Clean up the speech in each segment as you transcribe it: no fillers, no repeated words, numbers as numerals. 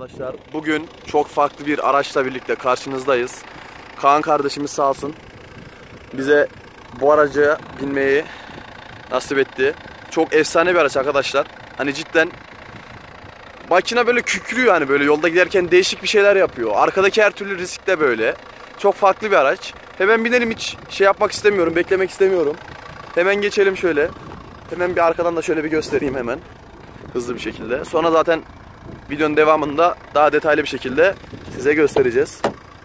arkadaşlar. Bugün çok farklı bir araçla birlikte karşınızdayız. Kaan kardeşimiz sağ olsun bize bu araca binmeyi nasip etti. Çok efsane bir araç arkadaşlar. Hani cidden makine böyle kükrüyor, hani böyle yolda giderken değişik bir şeyler yapıyor. Arkadaki her türlü risk de böyle. Çok farklı bir araç. Hemen binelim, hiç şey yapmak istemiyorum, beklemek istemiyorum. Hemen geçelim şöyle. Hemen bir arkadan da şöyle bir göstereyim hemen. Hızlı bir şekilde. Sonra zaten videonun devamında daha detaylı bir şekilde size göstereceğiz.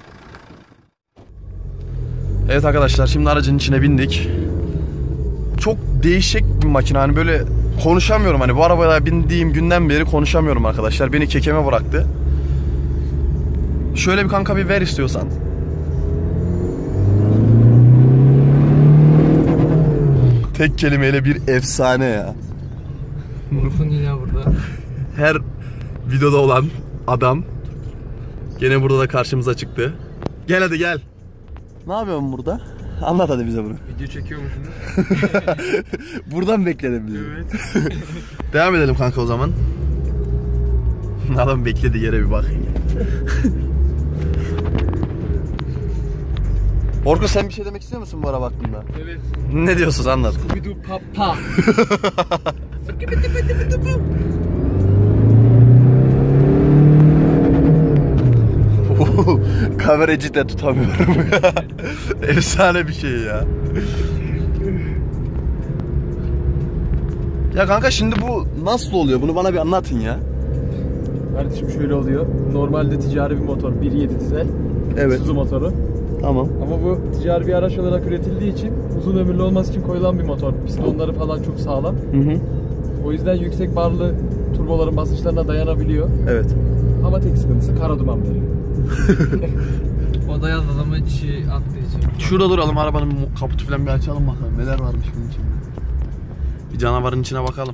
Evet arkadaşlar, şimdi aracın içine bindik. Çok değişik bir makine, hani böyle konuşamıyorum, hani bu arabaya bindiğim günden beri konuşamıyorum arkadaşlar. Beni kekeme bıraktı. Şöyle bir kanka bir ver istiyorsan. Tek kelimeyle bir efsane ya. Orkun yine burada. Her videoda olan adam gene burada da karşımıza çıktı. Gel hadi gel. Ne yapıyorsun burada? Anlat hadi bize bunu. Video çekiyormuşsunuz. Buradan bekledim bizi. Evet. Devam edelim kanka o zaman. Adam bekledi, yere bir bak. Orkun, sen bir şey demek istiyor musun bu araba hakkında? Evet. Ne diyorsun, anlat. Scooby-Doo papa. Kamerayı cidden tutamıyorum ya. Efsane bir şey ya. Ya kanka, şimdi bu nasıl oluyor? Bunu bana bir anlatın ya. Kardeşim şöyle oluyor. Normalde ticari bir motor. 1.7 dizel. Evet. Isuzu motoru. Tamam. Ama bu ticari bir araç olarak üretildiği için uzun ömürlü olması için koyulan bir motor. Pistonları falan çok sağlam. Hı hı. O yüzden yüksek barlı turboların basınçlarına dayanabiliyor. Evet. Ama tek sıkıntısı kara duman veriyor. O da yazdı ama hiç atlayacak. Şurada duralım, arabanın kaputu falan bir açalım bakalım. Neler varmış bunun içinde. Bir canavarın içine bakalım.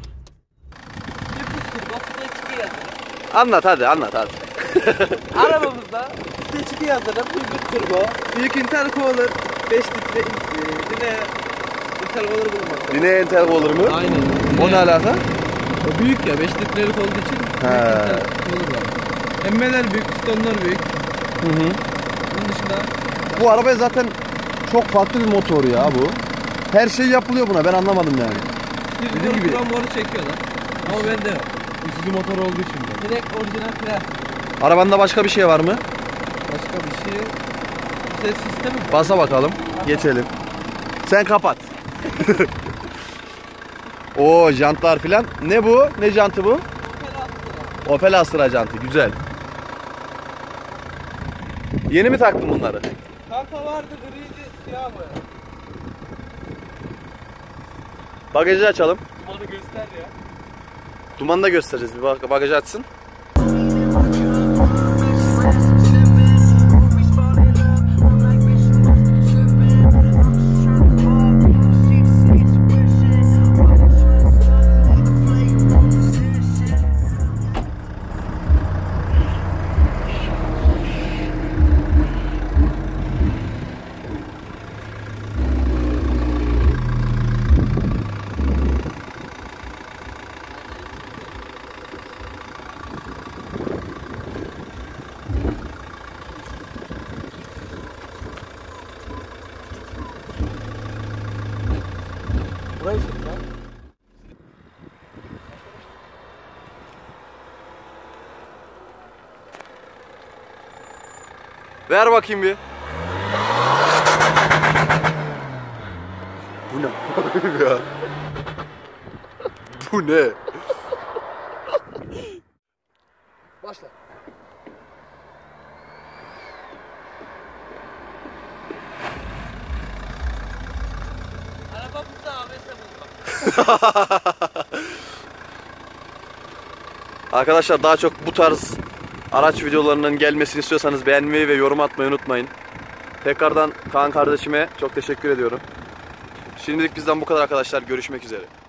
Anlat hadi, anlat hadi. Arabamızda seçki yazdıran büyük turbo, büyük intercooler, 5 litre dine intercooler bulunmakta. Yine entel olur mu? Aynen. O ne alaka? O büyük ya, 5 litrelik olduğu için büyük intercooler var. Emmeler büyük, pistonlar büyük. Hı hı. Bunun dışında Bu arabaya zaten çok farklı bir motor ya bu. Her şey yapılıyor buna, ben anlamadım yani. dediğim gibi moru çekiyorlar. Ama bende yok. Isuzu motor olduğu için de. Direkt orijinal fren. Arabanda başka bir şey var mı? Başka bir şey. Ses sistemi. Basa bakalım. Geçelim. Sen kapat. O jantlar filan. Ne bu? Ne jantı bu? Opel Astra jantı. Güzel. Yeni mi taktın bunları? Kanka vardı, griydi, siyah boya. Bagajı açalım. Dumanı göster ya. Dumanı da göstereceğiz. Bir bagajı açsın. Burayı çek lan. Ver bakayım bir. Bu ne? Ya. Bu ne? Başla. Arabamızda ABS bulmak. Arkadaşlar, daha çok bu tarz araç videolarının gelmesini istiyorsanız beğenmeyi ve yorum atmayı unutmayın. Tekrardan Kaan kardeşime çok teşekkür ediyorum. Şimdilik bizden bu kadar arkadaşlar. Görüşmek üzere.